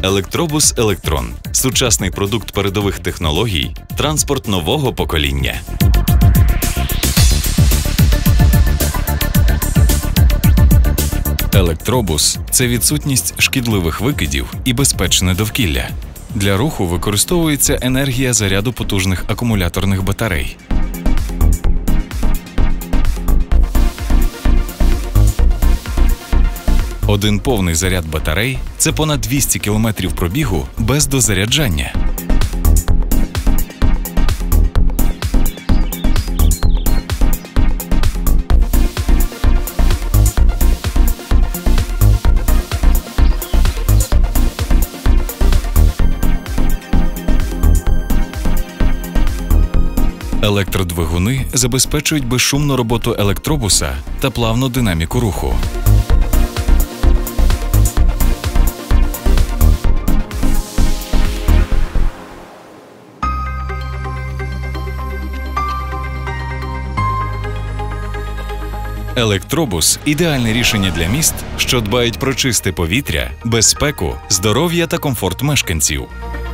Електробус Електрон – сучасний продукт передових технологій, транспорт нового покоління. Електробус – це відсутність шкідливих викидів і безпечне довкілля. Для руху використовується енергія заряду потужних акумуляторних батарей. Один повний заряд батарей – це понад 200 км пробігу без дозаряджання. Електродвигуни забезпечують безшумну роботу електробуса та плавну динаміку руху. Електробус – ідеальне рішення для міст, що дбають про чисте повітря, безпеку, здоров'я та комфорт мешканців.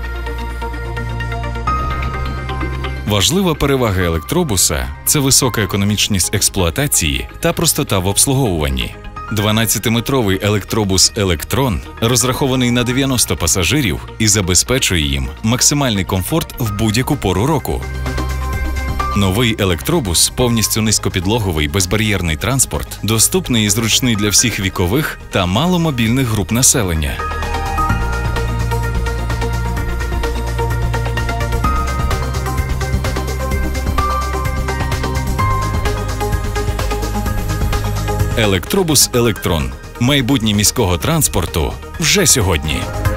Важлива перевага електробуса – це висока економічність експлуатації та простота в обслуговуванні. 12-метровий електробус «Електрон» розрахований на 90 пасажирів і забезпечує їм максимальний комфорт в будь-яку пору року. Новий електробус – повністю низькопідлоговий безбар'єрний транспорт, доступний і зручний для всіх вікових та маломобільних груп населення. Електробус «Електрон» – майбутнє міського транспорту вже сьогодні.